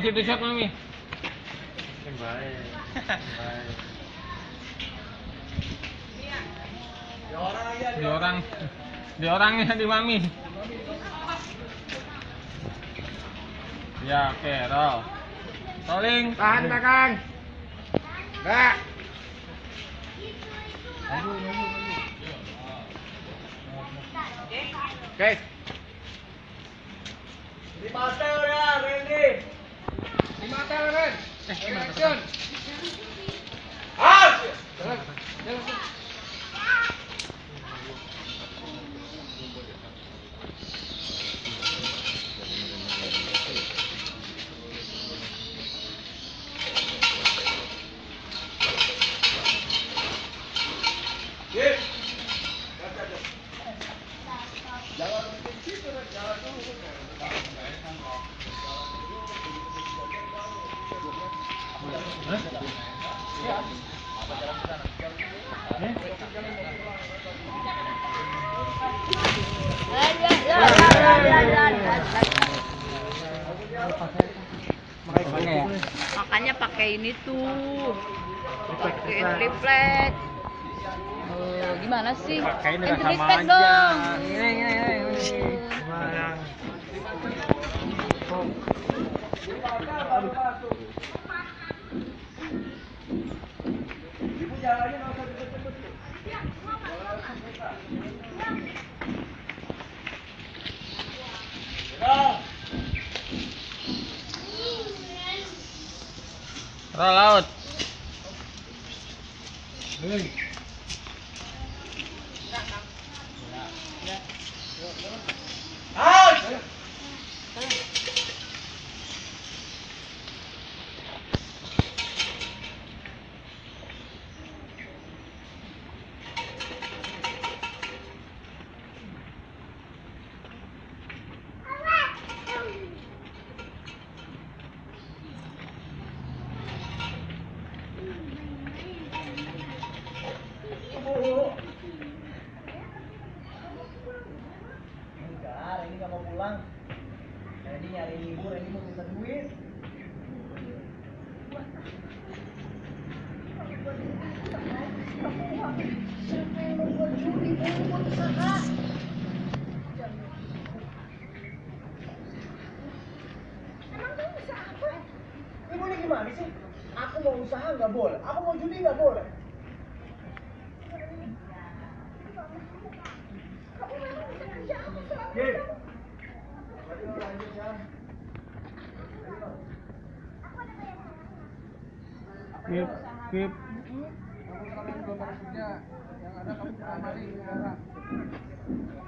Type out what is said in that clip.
Kasih t-shirt mami. Baik. Baik. Di orangnya di mami. Ya, oke, roll. Rolling. Tahan belakang. Enggak. Maju. Oke. Di mata ya, Randy. Di mata, Ren. Action. Jalan. Makanya pakai ini tuh, pakai triplek. Gimana sih? Pakai ini Yang sama triplek aja. dong. Roll out. Enggak, ini nggak mau pulang. Ini nyari libur, ini mau minta duit. Ibu ini gimana sih? Aku mau usaha nggak boleh, aku mau judi nggak boleh. Keep. Kamu kalian belum ada kerja, yang ada kamu kamari sekarang.